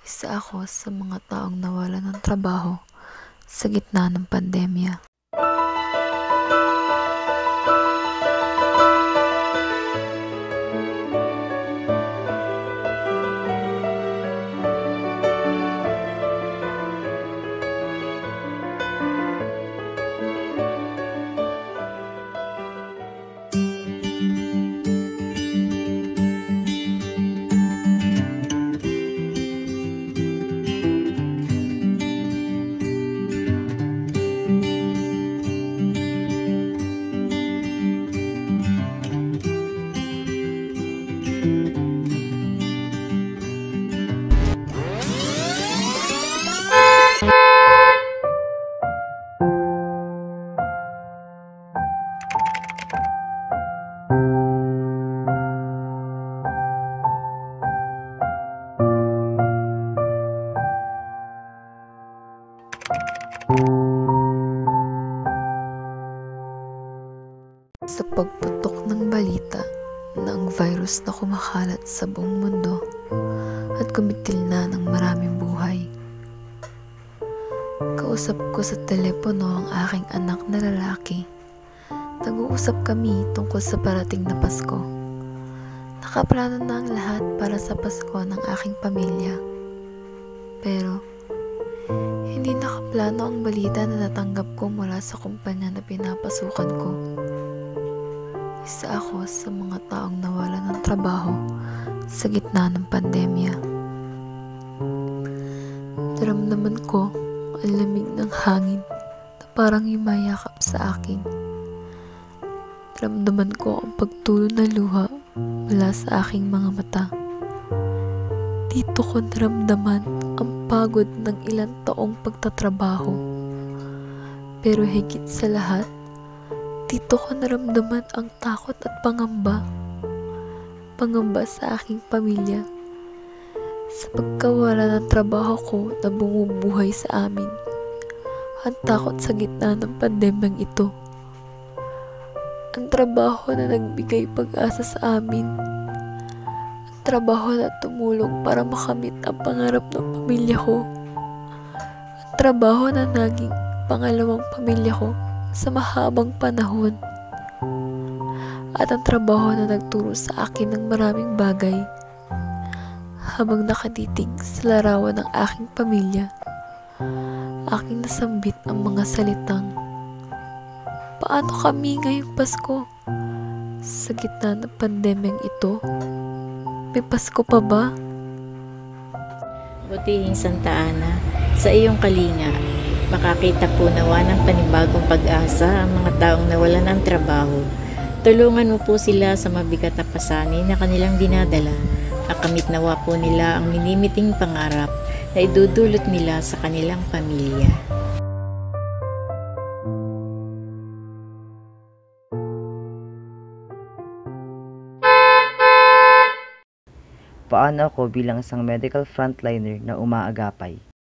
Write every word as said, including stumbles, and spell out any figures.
Isa ako sa mga taong nawalan ng trabaho sa gitna ng pandemya. Sa pagputok ng balita na ang virus na kumakalat sa buong mundo at kumitil na ng maraming buhay. Kausap ko sa telepono ang aking anak na lalaki. Nag-uusap kami tungkol sa parating na Pasko. Nakaplano na ang lahat para sa Pasko ng aking pamilya. Pero hindi nakaplano ang balita na natanggap ko mula sa kumpanya na pinapasukan ko. Isa ako sa mga taong nawalan ng trabaho sa gitna ng pandemya. Naramdaman ko ang lamig ng hangin na parang yumayakap sa akin. Naramdaman ko ang pagtulo na luha mula sa aking mga mata. Dito ko naramdaman ang pagod ng ilang taong pagtatrabaho. Pero higit sa lahat, dito ko naramdaman ang takot at pangamba. Pangamba sa aking pamilya. Sa pagkawala ng trabaho ko na bumubuhay sa amin. Ang takot sa gitna ng pandemyang ito. Ang trabaho na nagbigay pag-asa sa amin. Ang trabaho na tumulong para makamit ang pangarap ng pamilya ko. Ang trabaho na naging pangalawang pamilya ko sa mahabang panahon, at ang trabaho na nagturo sa akin ng maraming bagay habang nakatitig sa larawan ng aking pamilya. Aking nasambit ang mga salitang, paano kami ngayong Pasko? Sa gitna ng pandemyang ito, may Pasko pa ba? Butihing Santa Ana, sa iyong kalinga, makakita po nawa ng panibagong pag-asa ang mga taong nawalan ng trabaho. Tulungan mo po sila sa mabigat na pasanin na kanilang dinadala. Nakamit nawa po nila ang minimiting pangarap na idudulot nila sa kanilang pamilya. Paano ako bilang isang medical frontliner na umaagapay?